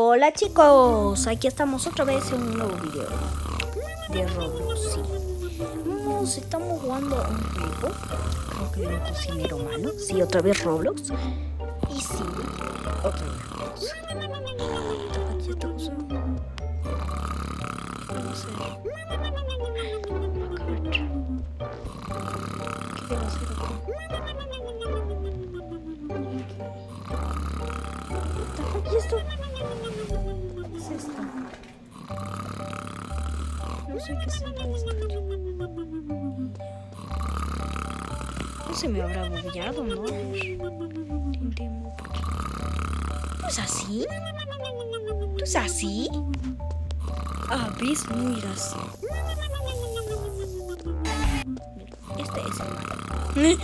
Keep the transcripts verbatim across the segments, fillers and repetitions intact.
Hola chicos, aquí estamos otra vez en un nuevo video de Roblox, sí. Nos estamos jugando un juego, creo que de un cocinero malo, sí, otra vez Roblox. Y sí, otra vez Roblox. ¿Qué está pasando? No sé. ¿Qué debo hacer aquí? ¿Y esto? ¿Qué es esto? No sé qué será esto. No se me habrá bugueado, ¿no? A ver. ¿No es así? ¿No es así? Ah, ves, no era así. Mira, este es el malo.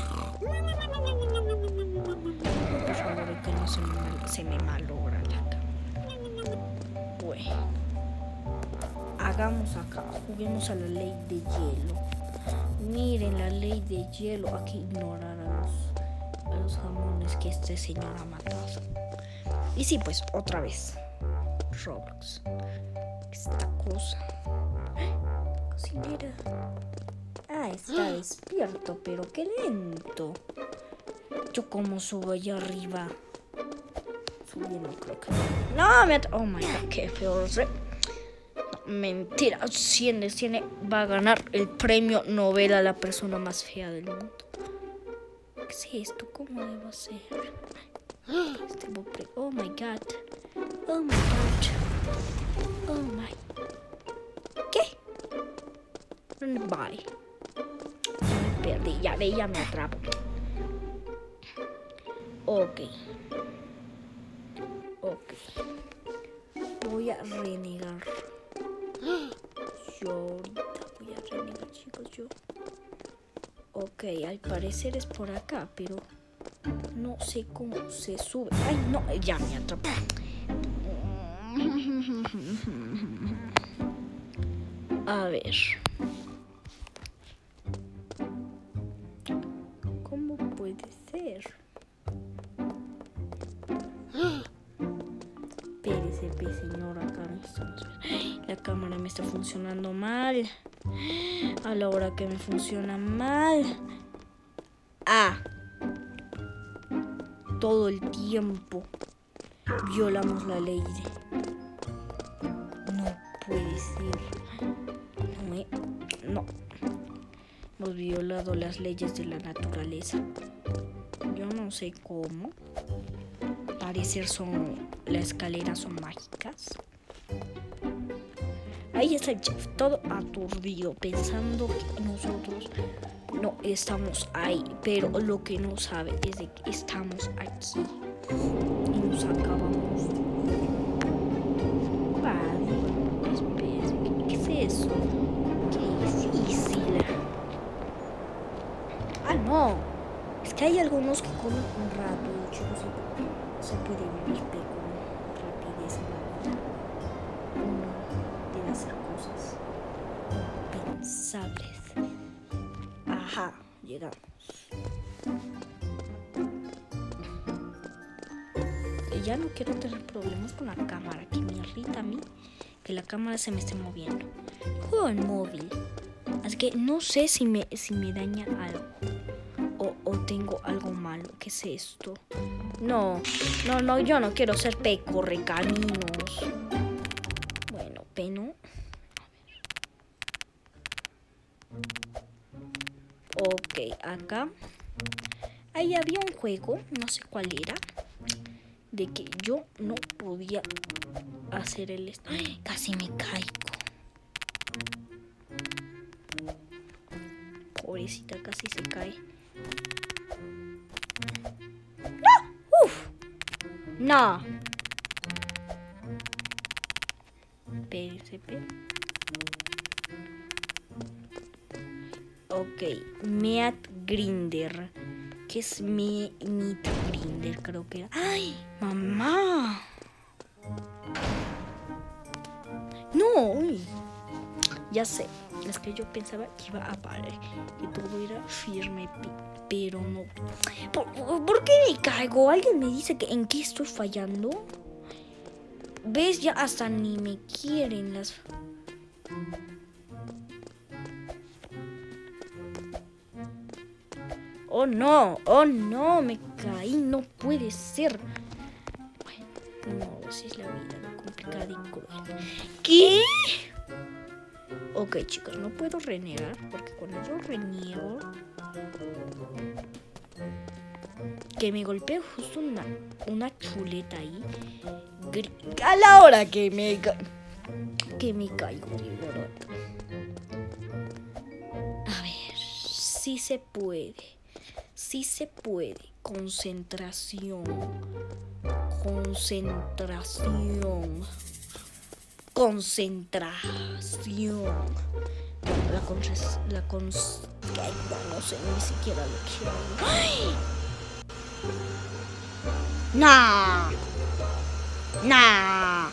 Por favor, que no se me, mal, se me malogra la cama. Bueno. Hagamos acá, juguemos a la ley de hielo. Miren la ley de hielo. Hay que ignorar a los, a los jamones que este señor ha matado. Y sí, pues otra vez Roblox. Esta cosa. Cocinera. Ah, está despierto, pero qué lento. Yo como subo allá arriba. Subiendo, creo que no. me Oh my god, qué feo. Mentira, Ciene, Ciene va a ganar el premio Nobel a la persona más fea del mundo. ¿Qué es esto? ¿Cómo debo hacer? Este bope. Oh my god. Oh my god. Oh my. ¿Qué? Bye. Ya me perdí, ya ve, ya me atrapo. Ok. Ok. Voy a renegar. Yo ahorita voy a renegar, chicos, yo. Ok, al parecer es por acá, pero no sé cómo se sube. Ay, no, ya me atrapé. A ver. ¿Cómo puede ser? Espérese, señor, acá me estamos... La cámara me está funcionando mal. A la hora que me funciona mal. Ah. Todo el tiempo violamos la ley. No puede ser. No, me... no. Hemos violado las leyes de la naturaleza. Yo no sé cómo. Parecer son... Las escaleras son mágicas. Ahí está el chef, todo aturdido, pensando que nosotros no estamos ahí. Pero lo que no sabe es de que estamos aquí. Y nos acabamos. Vale, espera, ¿qué es eso? Qué difícil. Ah, no. Es que hay algunos que comen un rato. De hecho, no se, se puede vivir, pero con rapidez en la vida. Uno debe hacer cosas pensables. Ajá, llegamos. Ya no quiero tener problemas con la cámara, que me irrita a mí que la cámara se me esté moviendo. Juego en móvil, así que no sé si me, si me daña algo o, o tengo algo malo. ¿Qué es esto? No, no, no, yo no quiero ser P correcaminos. Bueno, P no. Ok, acá. Ahí había un juego, no sé cuál era, de que yo no podía hacer el... ¡Ay! Casi me caigo. Pobrecita, casi se cae. ¡No! ¡Uf! ¡No! P S P. Ok, Meat Grinder. ¿Qué es mi Meat Grinder? Creo que era. ¡Ay, mamá! No, uy. Ya sé, es que yo pensaba que iba a parar, que todo era firme, pero no. ¿Por, por qué me caigo? ¿Alguien me dice que en qué estoy fallando? ¿Ves? Ya hasta ni me quieren las... Oh no, oh no, me caí, no puede ser. Bueno, no, así es la vida, complicada y cruel. ¿Qué? Ok, chicos, no puedo renegar porque cuando yo reniego... Que me golpee justo una, una chuleta ahí. A la hora que me, ca que me caigo, de verdad. A ver, sí se puede. Sí se puede. Concentración. Concentración. Concentración. La con... La con... Ay, no sé ni siquiera lo que hago. ¡Ay! ¡No! ¡No!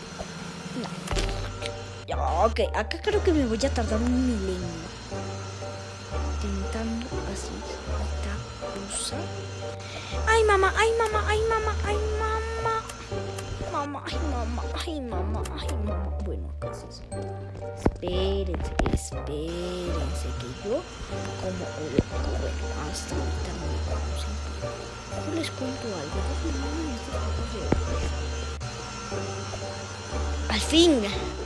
No. Ok, acá creo que me voy a tardar un milenio. Intentando así. Esta ¡ay, mamá! ¡Ay, mamá! ¡Ay, mamá! ¡Ay, mamá! Mamá, ay, mamá, ay, mamá, ay, mamá. Bueno, acá sí. Espérense, espérense que yo como bueno, hasta ahorita no me conocen. Yo les cuento algo. Al fin.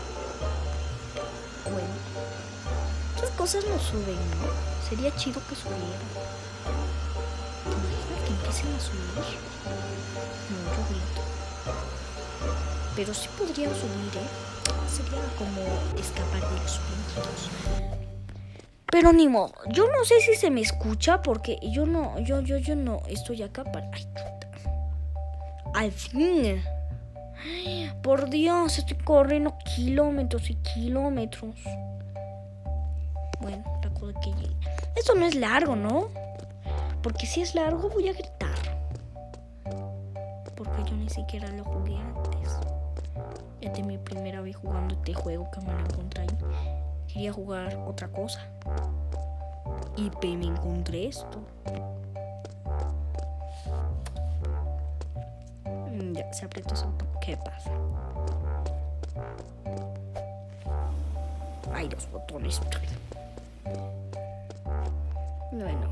Bueno, esas cosas no suben, ¿no? Sería chido que subieran. Imagina que empiecen a subir. No, yo grito. Pero sí podrían subir, ¿eh? Sería como escapar de los pintos. Pero ni modo. Yo no sé si se me escucha porque yo no, yo, yo, yo no estoy acá para... Ay, chuta. Al fin. Ay, por Dios, estoy corriendo kilómetros y kilómetros. Bueno, la cosa que llegue. Esto no es largo, ¿no? Porque si es largo voy a gritar. Porque yo ni siquiera lo jugué antes. Esta es mi primera vez jugando este juego que me lo encontré ahí. Quería jugar otra cosa. Y me encontré esto. Ya, se apretó eso. ¿Qué pasa? Hay dos botones. Bueno.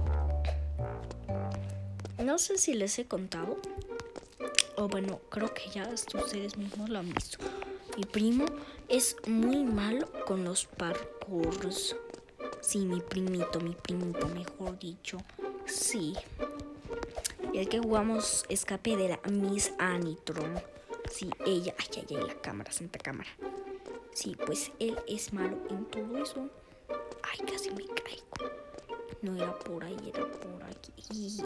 No sé si les he contado. O bueno, creo que ya ustedes mismos lo han visto. Mi primo es muy malo con los parkours. Sí, mi primito, mi primito, mejor dicho. Sí. Y el que jugamos escape de la Miss Anitron. Sí, ella. Ay, ay, ay, la cámara, santa cámara. Sí, pues él es malo en todo eso. Ay, casi me caigo. No era por ahí, era por aquí.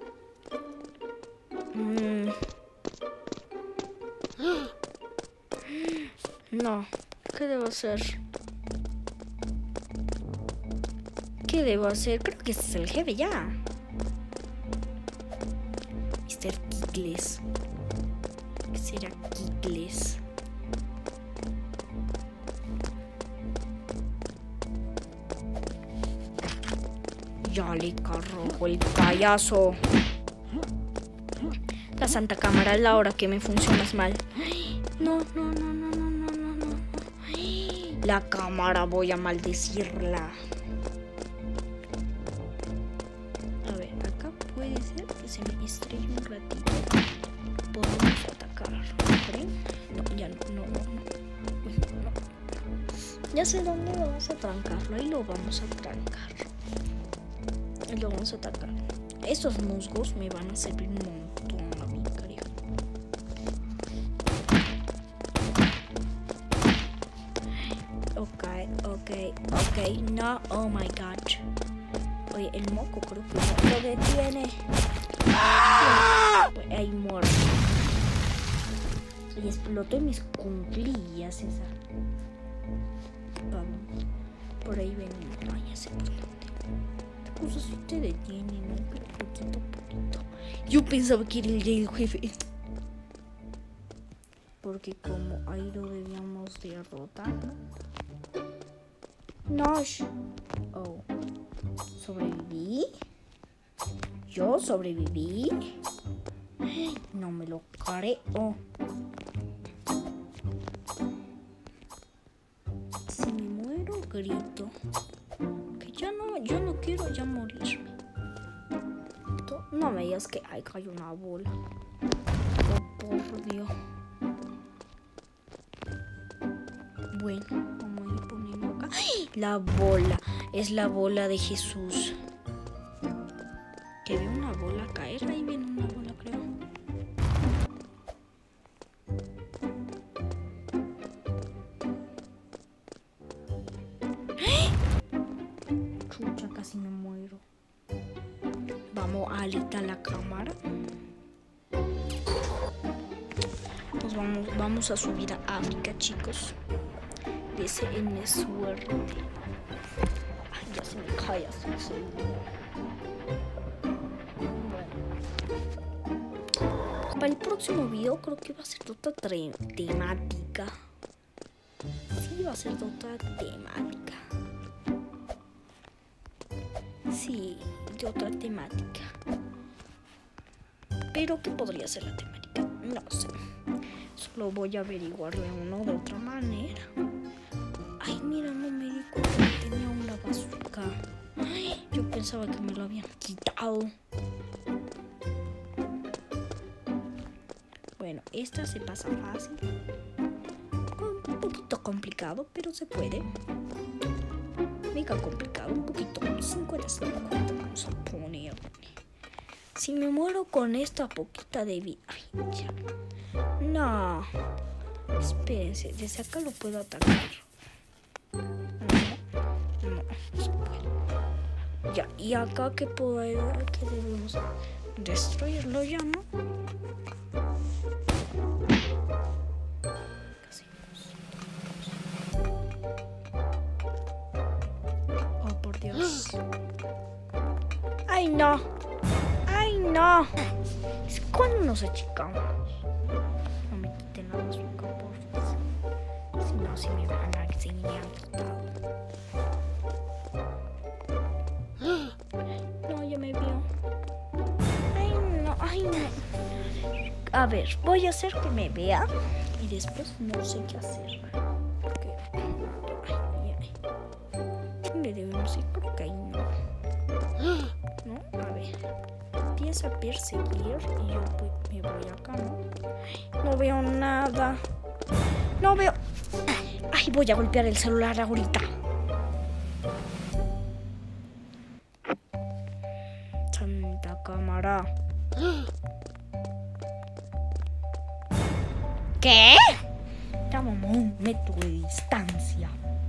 Mm. No, ¿qué debo hacer? ¿Qué debo hacer? Creo que este es el jefe ya. mister Kikles. ¿Qué será Kikles? Ya le cargo el payaso. La santa cámara es la hora que me funcionas mal. No, no, no, no, no, no, no, no. La cámara, voy a maldecirla. A ver, acá puede ser que se me estrelle un ratito. Podemos atacar. ¿Creen? No, ya no, no, no, no. Uy, no. Ya sé dónde vamos a trancarlo. Ahí lo vamos a trancar. Ahí lo vamos a atacar. Estos musgos me van a servir un montón. Ok, ok, no, oh my god. Oye, el moco creo que no lo detiene. ¡Ah! Ahí muerto. Y explotó mis cuclillas esa. Vamos. Por ahí ven. Ay, ya sé por dónde. ¿Qué cosas sí te detienen? ¿No? Pero poquito, poquito. Yo pensaba que era el del jefe. Porque como ahí lo debíamos derrotar, ¿no? No. Oh. ¿Sobreviví? ¿Yo sobreviví? No me lo creo. grito. Que ya no, yo no quiero ya morirme. No me digas que ay, cayó una bola. Oh, por Dios. Bueno, vamos a ir poniendo acá. ¡Ay! La bola. Es la bola de Jesús. Que veo una bola caer. Ahí viene una bola, creo. Chucha, casi me muero. Vamos a alitar la cámara. Nos vamos, vamos a subir a África, chicos. Deseenme suerte. Ay, ya se me cae así el celular. Bueno. Para el próximo video creo que va a ser otra temática. Sí, va a ser otra temática. Sí, de otra temática. Pero ¿qué podría ser la temática? No sé. Solo voy a averiguarlo de una o de otra manera. Ay, mira, no me di cuenta que tenía una bazooka. Ay, yo pensaba que me lo habían quitado. Bueno, esta se pasa fácil. Un poquito complicado, pero se puede. Mega complicado, un poquito. cincuenta cincuenta vamos a poner. Si me muero con esta poquita de vida. Ay, ya. No. Espérense, desde acá lo puedo atacar. No, no, no se puede. Ya, y acá que puedo, que debemos destruirlo ya, ¿no? Casi no. Oh, por Dios. Ay, no. Ay, no. Es cuando nos achicamos. No me quiten la bazooka, por favor. Si no, si me van a si me han quitado. No, ya me vio. Ay, no, ay, no. A ver, voy a hacer que me vea y después no sé qué hacer. Porque, ay, ay. ¿Dónde debemos ir? Creo que ahí no. No, a ver. Empieza a perseguir y yo voy, me voy acá, ¿no? No veo nada. No veo. Ay, voy a golpear el celular ahorita. Santa cámara. ¿Qué? Estamos a un metro de distancia.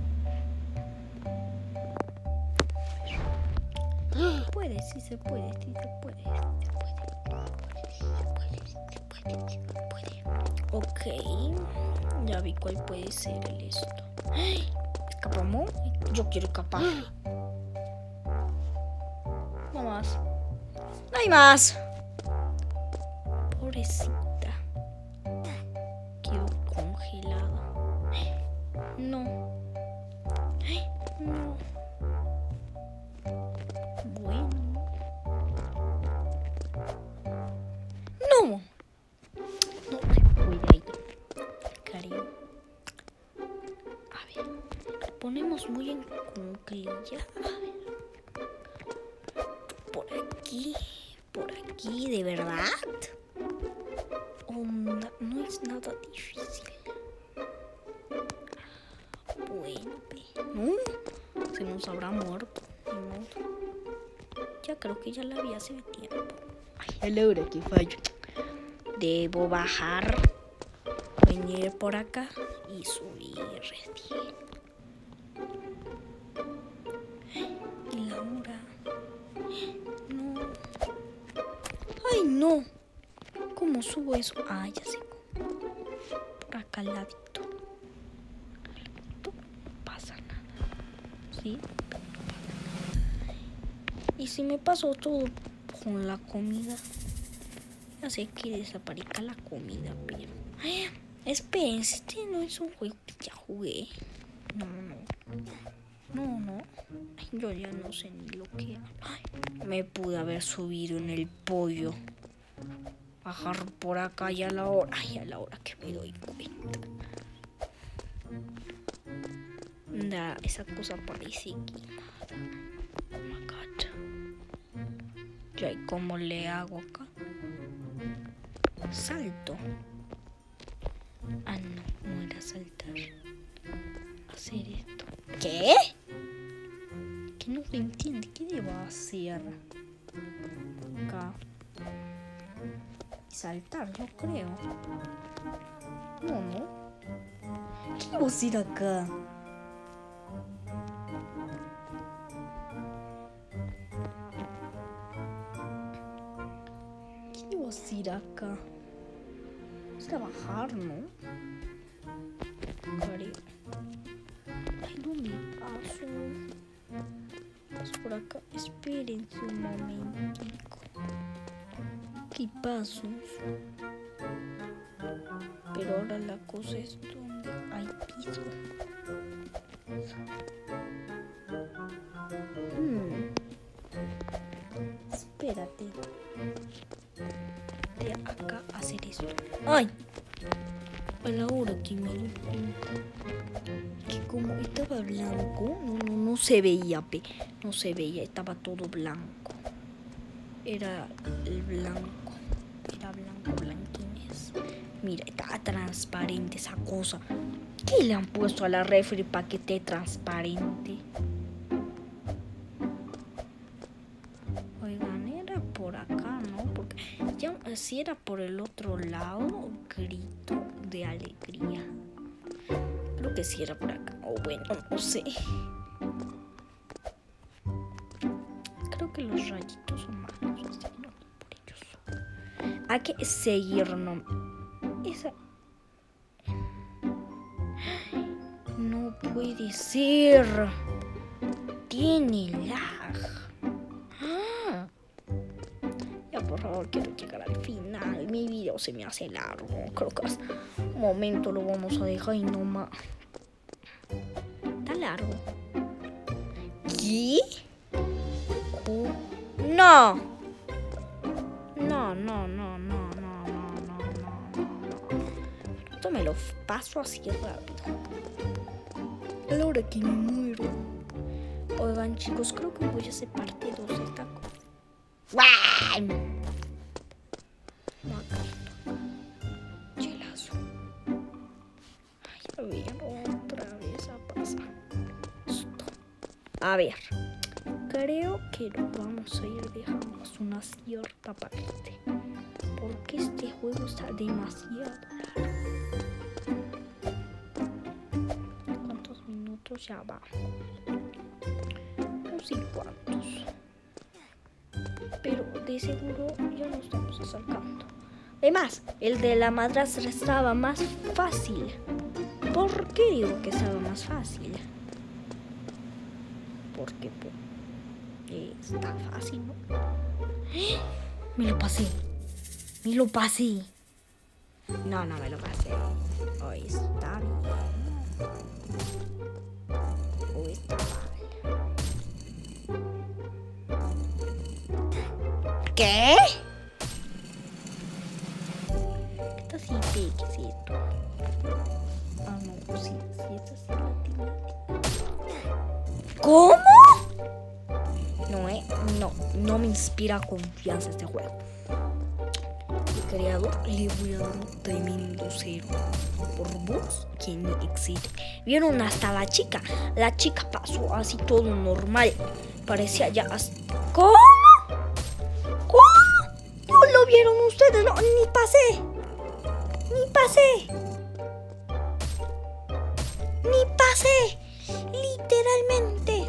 Puede, sí se puede, sí se puede, sí se puede. Sí se puede, sí se puede, sí se puede. Ok, ya vi cuál puede ser el esto. ¿Escapamos? Yo quiero escapar. No más. No hay más. Pobrecita. Quedó congelada. No. No. Bueno. No. No me voy de ahí. Cariño. A ver. Ponemos muy en cuclilla. A ver. Por aquí. Por aquí, ¿de verdad? Onda, no es nada difícil. Bueno, no. Se nos habrá muerto. No. Ya creo que ya la vi hace tiempo. Ay, a la hora que fallo. Debo bajar, venir por acá y subir recién. Y la hora. No. Ay, no. ¿Cómo subo eso? Ah, ya sé. Por acá al ladito. No pasa nada. ¿Sí? Y si me paso todo con la comida, ya sé que desaparezca la comida, pero... Ay, esperen, este no es un juego que ya jugué. No, no. No, no. Ay, yo ya no sé ni lo que... Ay, me pude haber subido en el pollo. Bajar por acá y a la hora... Ay, a la hora que me doy cuenta. Mira, esa cosa parece quemada. Oh my god. Ya, ¿y cómo le hago acá? Salto. Ah, no, no era saltar. Hacer esto. ¿Qué? Que no se entiende. ¿Qué debo hacer? Acá. Saltar, yo creo. No, no. ¿Qué debo hacer acá? ¿Qué debo hacer acá? Es trabajar, ¿no? Creo. Ay, ¿dónde paso? Paso por acá. Espérense un momentico. ¿Qué pasos? Pero ahora la cosa es donde hay piso. Hmm. Espérate. De acá hacer eso. ¡Ay! A la hora que me doy cuenta que como estaba blanco, no, no, no se veía, pe. No se veía, estaba todo blanco. Era el blanco. Era blanco, blanquines. Mira, está transparente esa cosa. ¿Qué le han puesto a la refri para que esté transparente? Oigan, era por acá, ¿no? Porque ya si era por el otro lado, grito de alegría. Creo que sí era por acá. O bueno, no sé. Creo que los rayitos son malos, así no por ellos. Hay que seguir, no. Esa. No puede ser. Tiene lag. Ah. Ya, por favor, quiero llegar al final. Mi video se me hace largo. Creo que hasta un momento lo vamos a dejar y no más. Está largo. ¿Qué? No. No, no, no, no, no, no, no, no, no. Esto me lo paso así rápido. A la hora que me muero. Oigan, chicos, creo que voy a hacer parte dos de esta cosa. ¡Guau! No, acá. Chelazo. Ay, a ver, otra vez a pasar. Esto. A ver. Creo que lo vamos a ir dejando una cierta parte. Porque este juego está demasiado largo. ¿Cuántos minutos ya va? No sé cuántos. Pero de seguro ya nos estamos acercando. Además, el de la madrastra estaba más fácil. ¿Por qué digo que estaba más fácil? Porque pues, eh, está fácil, ¿no? Me lo pasé. Me lo pasé. No, no me lo pasé. Oh, está bien. O está mal. ¿Qué? Esta sí, ¿qué es esto? Ah, no, sí, sí, esta sí la tiene. ¿Cómo? No, eh, no, no me inspira confianza este juego. El creador le voy a dar un tremendo cero. Por vos, que me existe. Vieron hasta la chica. La chica pasó así todo normal. Parecía ya hasta... ¿Cómo? ¿Cómo? ¿No lo vieron ustedes? No, ni pasé. Ni pasé. Ni pasé. Literalmente.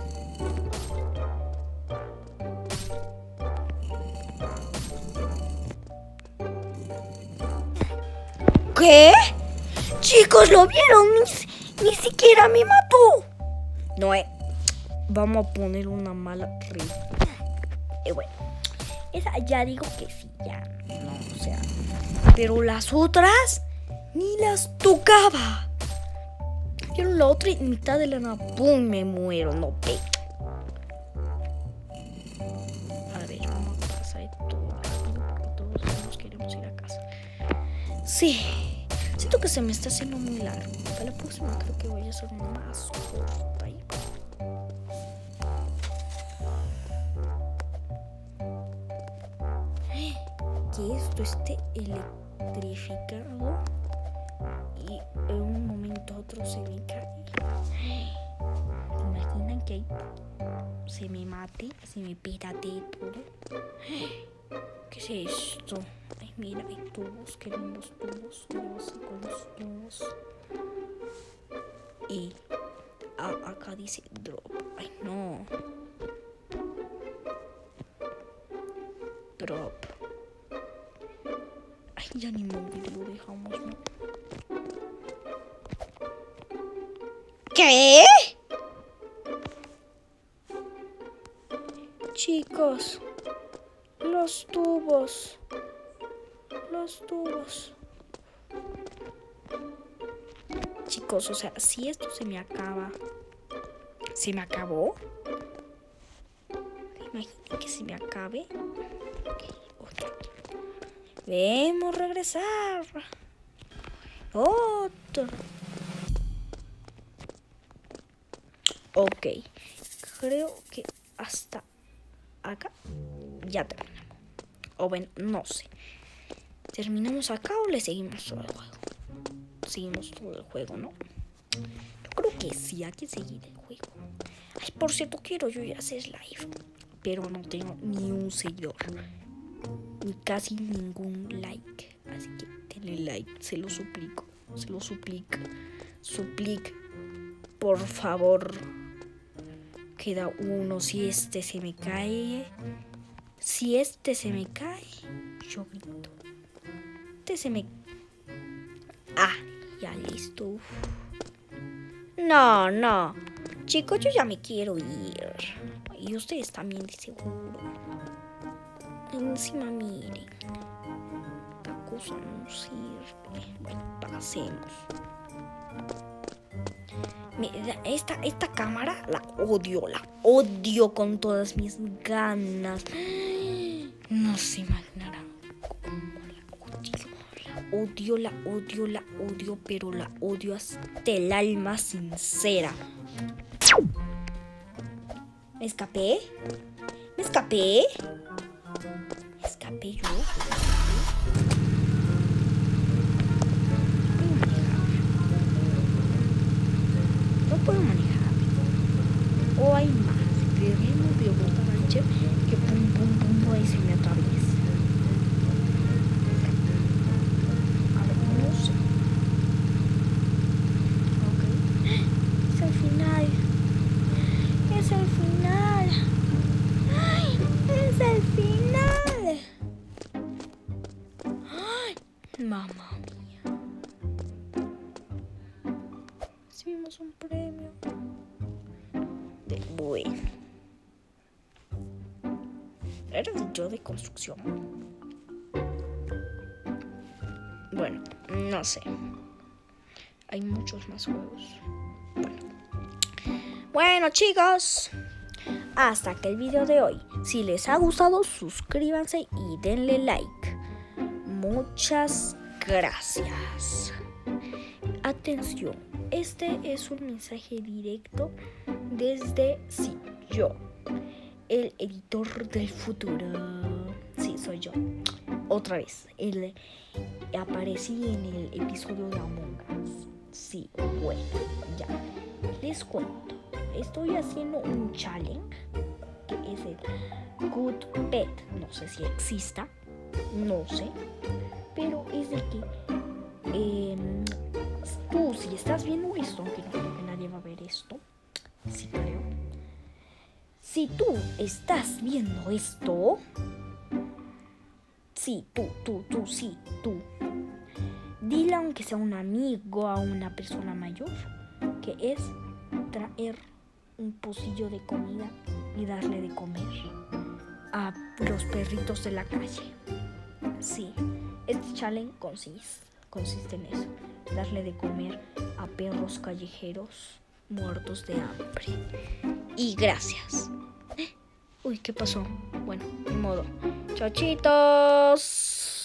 ¿Qué? Chicos, ¿lo vieron? Ni, ni siquiera me mató. No, eh. Vamos a poner una mala red. Eh, bueno. Esa ya digo que sí, ya. No, o sea. Pero las otras ni las tocaba. Vieron la otra mitad de la nada. ¡Pum! Me muero. No, pe. A ver, vamos a pasar todo rápido porque todos nos queremos ir a casa. Sí. Siento que se me está haciendo muy largo. Para la próxima creo que voy a hacer más corta. Que esto esté electrificado y en un momento a otro se me cae. ¿Imaginan que se me mate, se me pirate todo? ¿Qué es esto? Ay, mira, hay tubos, qué lindos tubos. Yo así con los tubos. Y ah, acá dice drop. Ay, no. Drop. Ay, ya ni móvil lo dejamos, ¿no? ¿Qué? Chicos, los tubos. Los tubos. Chicos, o sea, si esto se me acaba, ¿se me acabó? Imaginen que se me acabe. Okay, okay. Debemos regresar. Otro. Ok, creo que hasta acá ya terminamos. O bueno, no sé. ¿Terminamos acá o le seguimos todo el juego? Seguimos todo el juego, ¿no? Yo creo que sí, hay que seguir el juego. Ay, por cierto, quiero yo ya hacer live, pero no tengo ni un seguidor, ni casi ningún like. Así que denle like, se lo suplico, se lo suplico, suplico, por favor. Queda uno, si este se me cae, si este se me cae, yo grito. Este se me... Ah, ya listo. No, no. Chicos, yo ya me quiero ir. Y ustedes también, de seguro. Encima, miren. Esta cosa no sirve. Bueno, pasemos. Mira, esta, esta cámara la odio, la odio con todas mis ganas. No se imaginarán cómo la odio. La odio, la odio, la odio, pero la odio hasta el alma sincera. ¿Me escapé? ¿Me escapé? ¿Me escapé yo? No puedo manejar. O hay más. Debemos de botar al chef que pum, pum, pum, ahí se me atraviesa. A ver, no sé. Ok. Es el final. Es el final. Ay, es el final. Ay, mamá mía. Recibimos un premio. De bueno. Era el yo de construcción. Bueno, no sé. Hay muchos más juegos. Bueno. Bueno, chicos, hasta aquí el video de hoy. Si les ha gustado, suscríbanse y denle like. Muchas gracias. Atención, este es un mensaje directo desde sí, yo, el editor del futuro. Sí, soy yo. Otra vez, el, aparecí en el episodio de Among Us. Sí, bueno, ya. Les cuento. Estoy haciendo un challenge que es el Good Pet. No sé si exista, no sé, pero es de que eh, tú, si estás viendo esto, aunque no creo que nadie va a ver esto, sí creo. Si tú estás viendo esto, sí, tú, tú, tú, sí, tú, dile aunque sea un amigo, a una persona mayor, que es traer un pocillo de comida y darle de comer a los perritos de la calle. Sí, este challenge consiste, consiste en eso, darle de comer a perros callejeros muertos de hambre. Y gracias. Uy, ¿qué pasó? Bueno, de modo. Chao, chitos.